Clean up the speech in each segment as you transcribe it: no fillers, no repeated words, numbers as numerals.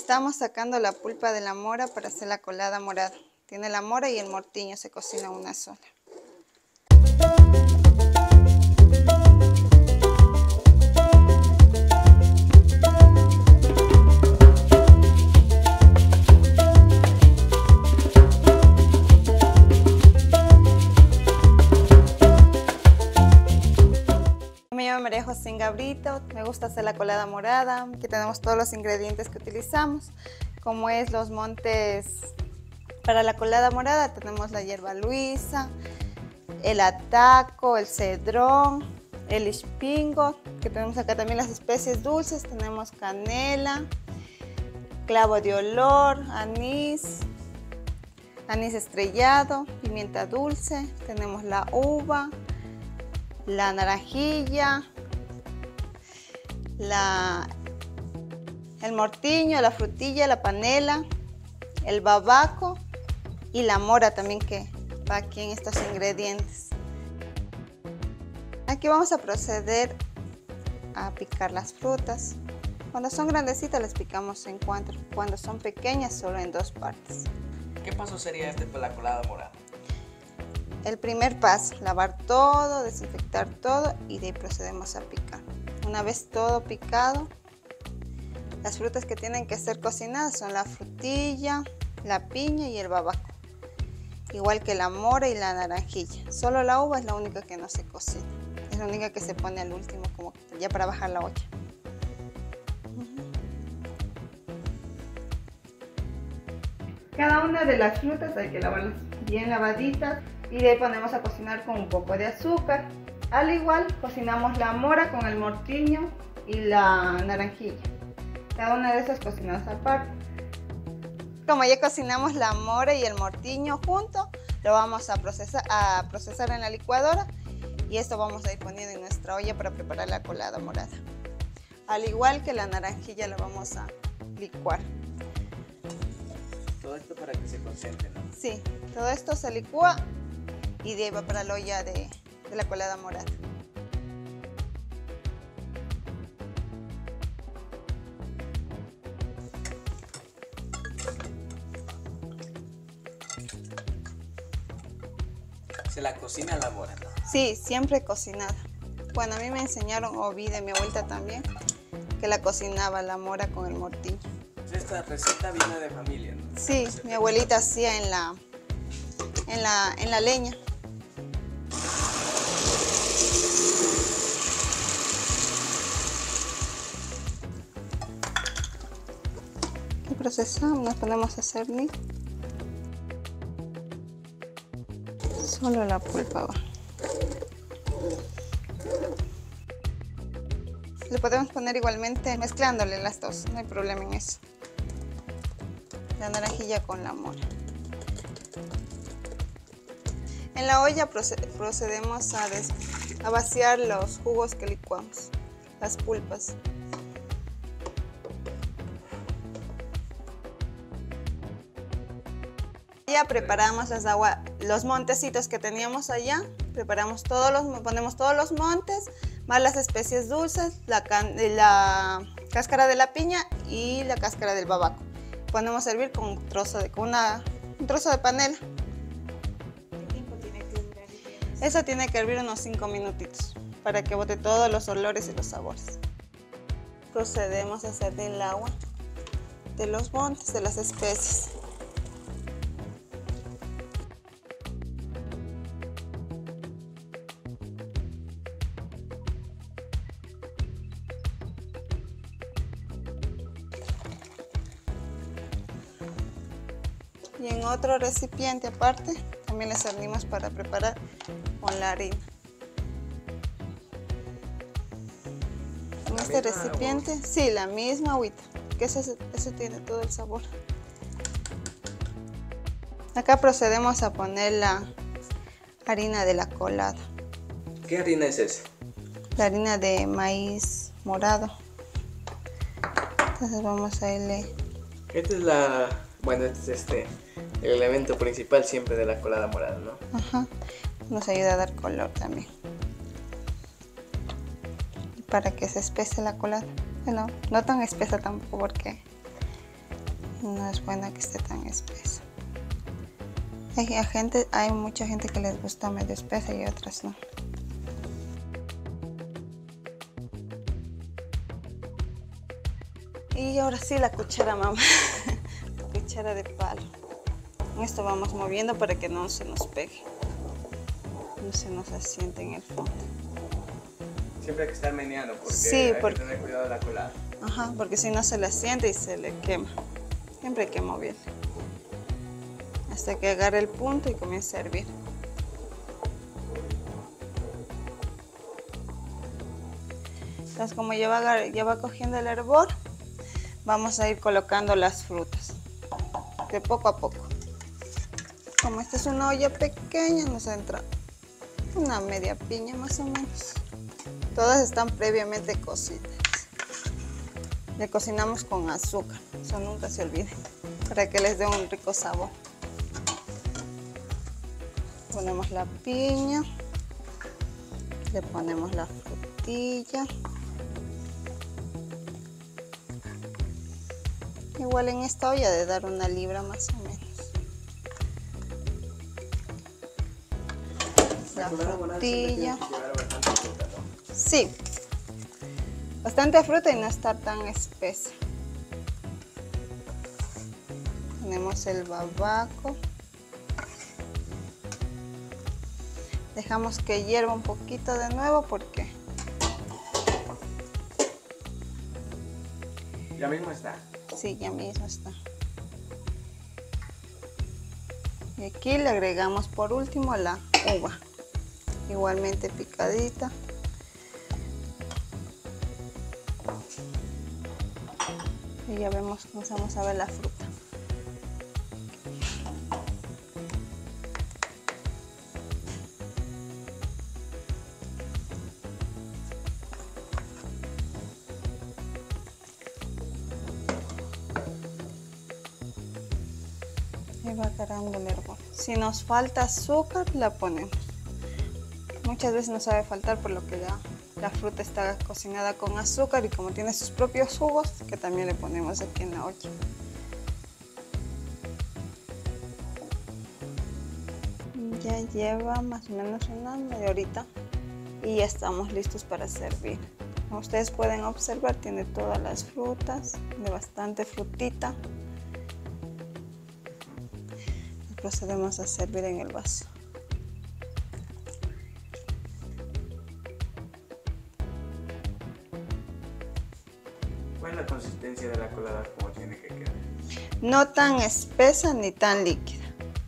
Estamos sacando la pulpa de la mora para hacer la colada morada. Tiene la mora y el mortiño, se cocina una sola. Me llamo María José Gabrito, me gusta hacer la colada morada. Aquí tenemos todos los ingredientes que utilizamos, como es los montes. Para la colada morada tenemos la hierba luisa, el ataco, el cedrón, el ispingo, que tenemos acá también las especies dulces, tenemos canela, clavo de olor, anís estrellado, pimienta dulce, tenemos la uva, la naranjilla, el mortiño, la frutilla, la panela, el babaco y la mora también, que va aquí en estos ingredientes. Aquí vamos a proceder a picar las frutas. Cuando son grandecitas las picamos en cuatro, cuando son pequeñas solo en 2 partes. ¿Qué paso sería este para la colada morada? El primer paso, lavar todo, desinfectar todo y de ahí procedemos a picar. Una vez todo picado, las frutas que tienen que ser cocinadas son la frutilla, la piña y el babaco. Igual que la mora y la naranjilla. Solo la uva es la única que no se cocina. Es la única que se pone al último, como ya para bajar la olla. Cada una de las frutas hay que lavarlas bien lavaditas y de ahí ponemos a cocinar con un poco de azúcar. Al igual cocinamos la mora con el mortiño y la naranjilla. Cada una de esas cocinadas aparte. Como ya cocinamos la mora y el mortiño juntos, lo vamos a procesar en la licuadora y esto vamos a ir poniendo en nuestra olla para preparar la colada morada. Al igual que la naranjilla la vamos a licuar. Todo esto para que se concentre, ¿no? Sí, todo esto se licúa y de ahí va para la olla de la colada morada. Se la cocina la mora, ¿no? Sí, siempre cocinada. Bueno, a mí me enseñaron, o vi de mi abuelita también, que la cocinaba la mora con el mortillo. Esta receta viene de familia, ¿no? Sí, mi abuelita hacía en la leña. Y procesamos, nos ponemos a cernir. Solo la pulpa va. Le podemos poner igualmente mezclándole las dos, no hay problema en eso. La naranjilla con la mora. En la olla procedemos a vaciar los jugos que licuamos, las pulpas. Ya preparamos los montecitos que teníamos allá, ponemos todos los montes, más las especies dulces, la cáscara de la piña y la cáscara del babaco. Ponemos a hervir con un trozo de panela. ¿Qué tiempo tiene que durar? Eso tiene que hervir unos 5 minutitos para que bote todos los olores y los sabores. Procedemos a hacer del agua de los montes, de las especies. Y en otro recipiente aparte también le servimos para preparar con la harina. En este recipiente, sí, la misma agüita, que eso tiene todo el sabor. Acá procedemos a poner la harina de la colada. ¿Qué harina es esa? La harina de maíz morado. Entonces vamos a irle. Esta es este es el elemento principal siempre de la colada morada, ¿no? Ajá. Nos ayuda a dar color también. Para que se espese la colada. Bueno, no tan espesa tampoco porque No es buena que esté tan espesa. Hay mucha gente que les gusta medio espesa y otras no. Y ahora sí la cuchara, mamá. La cuchara de palo. Esto vamos moviendo para que no se nos pegue, no se nos asiente en el fondo. Siempre hay que estar meneando porque Sí, hay que tener cuidado de la colada. Ajá, porque si no se le asiente y se le quema. Siempre hay que moverle hasta que agarre el punto y comience a hervir. Entonces, como ya va cogiendo el hervor, vamos a ir colocando las frutas de poco a poco. Como esta es una olla pequeña, nos entra una media piña más o menos. Todas están previamente cocidas. Le cocinamos con azúcar, eso nunca se olvide, para que les dé un rico sabor. Ponemos la piña, le ponemos la frutilla. Igual en esta olla de dar 1 libra más o menos. La frutilla. Sí, bastante fruta y no estar tan espesa. Ponemos el babaco. Dejamos que hierva un poquito de nuevo porque ya mismo está. Sí, ya mismo está. Y aquí le agregamos por último la uva, igualmente picadita. Y ya vemos, comenzamos a ver la fruta. Y va agarrando el hervor. Si nos falta azúcar, la ponemos. Muchas veces nos sabe faltar por lo que la fruta está cocinada con azúcar y como tiene sus propios jugos, que también le ponemos aquí en la olla. Ya lleva más o menos una media horita y ya estamos listos para servir. Como ustedes pueden observar, tiene todas las frutas, de bastante frutita. Procedemos a servir en el vaso. ¿Cuál es la consistencia de la colada? ¿Cómo tiene que quedar? No tan espesa ni tan líquida.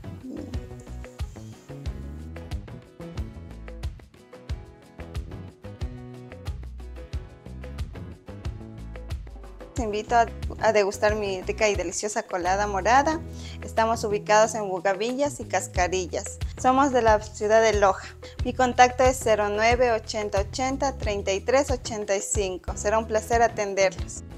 Te invito a degustar mi rica y deliciosa colada morada. Estamos ubicados en Bugavillas y Cascarillas. Somos de la ciudad de Loja. Mi contacto es 09 80 80 33 85. Será un placer atenderlos.